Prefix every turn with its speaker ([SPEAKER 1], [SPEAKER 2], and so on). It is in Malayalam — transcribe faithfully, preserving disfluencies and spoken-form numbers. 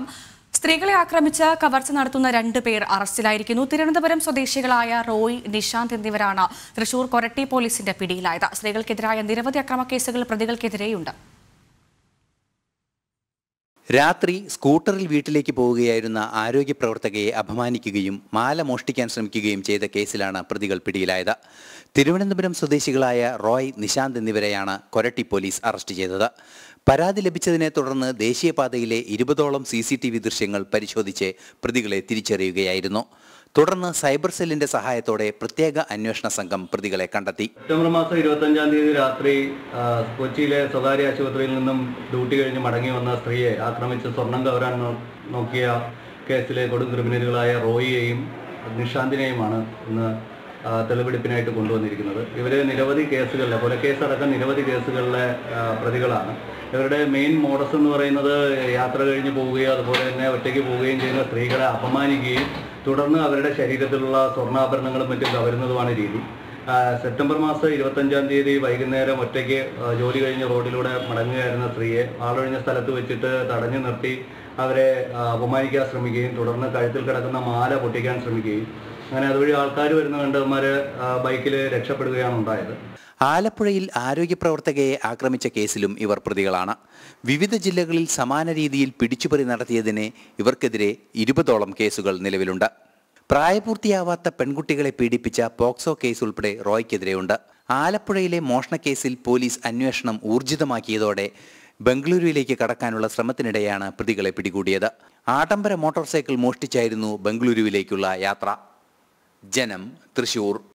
[SPEAKER 1] സ്ത്രീകളെ ആക്രമിച്ച് കവർച്ച നടത്തുന്ന രണ്ട് പേർ അറസ്റ്റിലായിരിക്കുന്നു. തിരുവനന്തപുരം സ്വദേശികളായ റോയ്, നിശാന്ത് എന്നിവരാണ് തൃശൂർ കൊരട്ടി പോലീസിന്റെ പിടിയിലായത്. സ്ത്രീകൾക്കെതിരായ നിരവധി അക്രമക്കേസുകൾ പ്രതികൾക്കെതിരെയുണ്ട്.
[SPEAKER 2] രാത്രി സ്കൂട്ടറിൽ വീട്ടിലേക്ക് പോവുകയായിരുന്ന ആരോഗ്യ പ്രവർത്തകയെ അപമാനിക്കുകയും മാല മോഷ്ടിക്കാൻ ശ്രമിക്കുകയും ചെയ്ത കേസിലാണ് പ്രതികൾ പിടിയിലായത്. തിരുവനന്തപുരം സ്വദേശികളായ റോയ്, നിശാന്ത് എന്നിവരെയാണ് കൊരട്ടി പോലീസ് അറസ്റ്റ് ചെയ്തത്. പരാതി ലഭിച്ചതിനെ തുടർന്ന് ദേശീയപാതയിലെ ഇരുപതോളം സി സി ടി വി ദൃശ്യങ്ങൾ പരിശോധിച്ച് പ്രതികളെ തിരിച്ചറിയുകയായിരുന്നു. തുടർന്ന് സൈബർ സെല്ലിന്റെ സഹായത്തോടെ പ്രത്യേക അന്വേഷണ സംഘം പ്രതികളെ കണ്ടെത്തി.
[SPEAKER 3] സെപ്റ്റംബർ മാസം ഇരുപത്തഞ്ചാം തീയതി രാത്രി കൊച്ചിയിലെ സ്വകാര്യ ആശുപത്രിയിൽ നിന്നും ഡ്യൂട്ടി കഴിഞ്ഞ് മടങ്ങി വന്ന സ്ത്രീയെ ആക്രമിച്ച് സ്വർണം കവരാൻ നോക്കിയ കേസിലെ കൊടും ക്രിമിനലുകളായ റോയിയെയും നിഷാന്തിനെയുമാണ് ഇന്ന് തെളിവെടുപ്പിനായിട്ട് കൊണ്ടുവന്നിരിക്കുന്നത്. ഇവർ നിരവധി കേസുകളിലെ കൊലക്കേസടക്കം നിരവധി കേസുകളിലെ പ്രതികളാണ്. ഇവരുടെ മെയിൻ മോഡസ് എന്ന് പറയുന്നത് യാത്ര കഴിഞ്ഞ് പോവുകയോ അതുപോലെ തന്നെ ഒറ്റയ്ക്ക് പോവുകയും ചെയ്യുന്ന സ്ത്രീകളെ അപമാനിക്കുകയും തുടർന്ന് അവരുടെ ശരീരത്തിലുള്ള സ്വർണ്ണാഭരണങ്ങളും മറ്റും കവരുന്നതുമാണ് രീതി. സെപ്റ്റംബർ മാസം ഇരുപത്തഞ്ചാം തീയതി വൈകുന്നേരം ഒറ്റയ്ക്ക് ജോലി കഴിഞ്ഞ് റോഡിലൂടെ മടങ്ങുകയായിരുന്ന സ്ത്രീയെ ആളൊഴിഞ്ഞ സ്ഥലത്ത് വെച്ചിട്ട് തടഞ്ഞു നിർത്തി അവരെ അപമാനിക്കാൻ ശ്രമിക്കുകയും തുടർന്ന് കഴുത്തിൽ കിടക്കുന്ന മാല പൊട്ടിക്കാൻ ശ്രമിക്കുകയും അങ്ങനെ അതുവഴി ആൾക്കാർ വരുന്ന കണ്ടവന്മാർ ബൈക്കിൽ രക്ഷപ്പെടുകയാണ് ഉണ്ടായത്.
[SPEAKER 2] ആലപ്പുഴയിൽ ആരോഗ്യ പ്രവർത്തകയെ ആക്രമിച്ച കേസിലും ഇവർ പ്രതികളാണ്. വിവിധ ജില്ലകളിൽ സമാന രീതിയിൽ പിടിച്ചുപറി നടത്തിയതിന് ഇവർക്കെതിരെ ഇരുപതോളം കേസുകൾ നിലവിലുണ്ട്. പ്രായപൂർത്തിയാവാത്ത പെൺകുട്ടികളെ പീഡിപ്പിച്ച പോക്സോ കേസ് ഉൾപ്പെടെ റോയ്ക്കെതിരെയുണ്ട്. ആലപ്പുഴയിലെ മോഷണക്കേസിൽ പോലീസ് അന്വേഷണം ഊർജിതമാക്കിയതോടെ ബംഗളൂരുവിലേക്ക് കടക്കാനുള്ള ശ്രമത്തിനിടെയാണ് പ്രതികളെ പിടികൂടിയത്. ആഡംബര മോട്ടോർ സൈക്കിൾ മോഷ്ടിച്ചായിരുന്നു ബംഗളൂരുവിലേക്കുള്ള യാത്ര. ജനം, തൃശൂർ.